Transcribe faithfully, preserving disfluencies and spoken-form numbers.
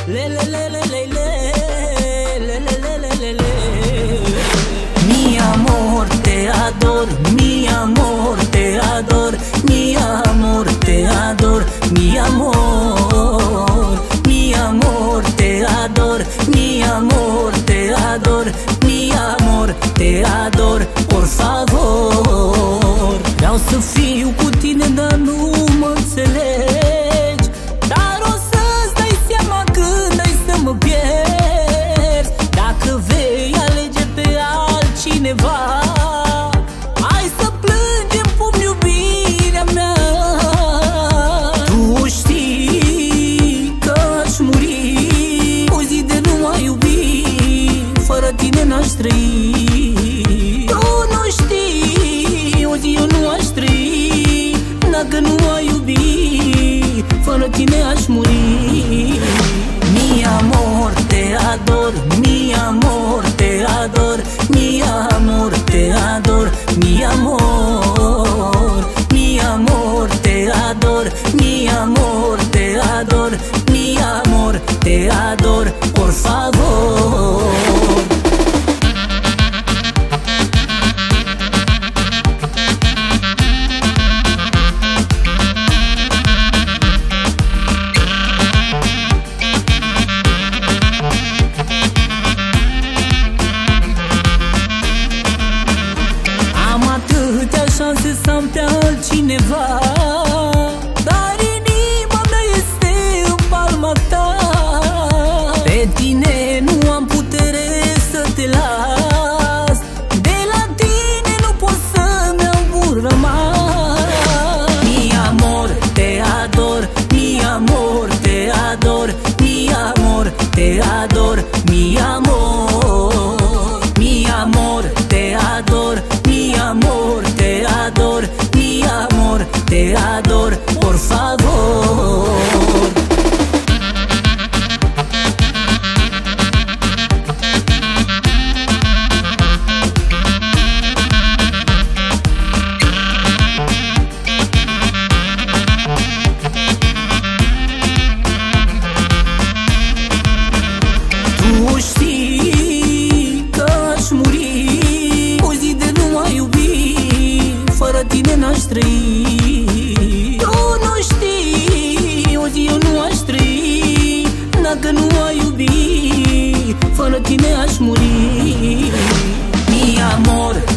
Le le le le le le le le le le le le. Mi amor, te ador, mi amor, te ador, mi amor, te ador, mi amor, mi amor, te ador, mi amor, te ador, mi amor, te ador, por favor. Vreau să fiu cu tine, dar nu mă înțelegi, dar o să-ți dai seama când ai să mă pierzi. Dacă vei alege pe altcineva, hai să plângem cum iubirea mea. Tu știi că aș muri o zi de nu mai iubi, fără tine n-aș trăi. Tu nu știi, o zi eu nu aș trăi dacă nu ai iubi, fără tine aș muri. Mi amor, te ador, mi amor, te ador, mi amor, te ador, mi amor, mi amor, te ador, mi amor, te ador, mi amor, te ador, por favor. Șanse să am pe altcineva, dar inima mea este în palma ta. Pe tine nu am putere să te las, de la tine nu pot să-mi iau un rămas. Mi amor, te ador, mi amor, te ador, mi amor, te ador, mi amor, mi amor, te ador, mi amor, te ador, mi amor, te ador, por favor. Tu știi că aș muri o zi de nu mai iubi, fără tine n-aș trăi. Tu nu știi, o zi eu nu aș trăi dacă nu ai iubi, fără tine aș muri. Mi amor,